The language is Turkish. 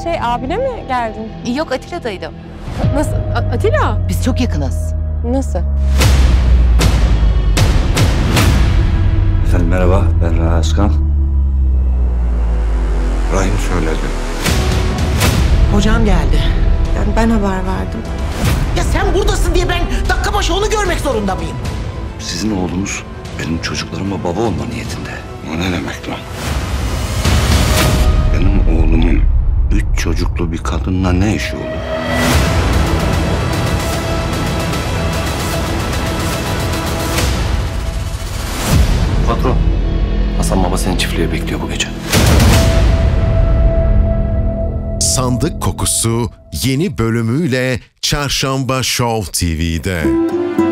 Abine mi geldin? Yok, Atilla'daydım. Nasıl? Atilla? Biz çok yakınız. Nasıl? Efendim merhaba, ben Raha Özkan. Rahim söyledi. Hocam geldi. Yani ben haber verdim. Ya sen buradasın diye ben dakika başı onu görmek zorunda mıyım? Sizin oğlunuz benim çocuklarıma baba olma niyetinde. O ne demek lan? Benim oğlumun 3 çocuklu bir kadınla ne işi olur? Patron, Hasan baba seni çiftliğe bekliyor bu gece. Sandık Kokusu yeni bölümüyle Çarşamba Show TV'de.